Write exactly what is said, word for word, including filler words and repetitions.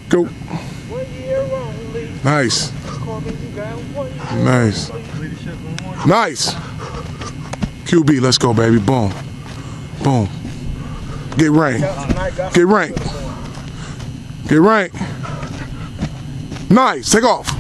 Go. Nice. Nice. Nice. Q B, let's go, baby. Boom. Boom. Get ranked. Get ranked. Get ranked. Nice. Take off.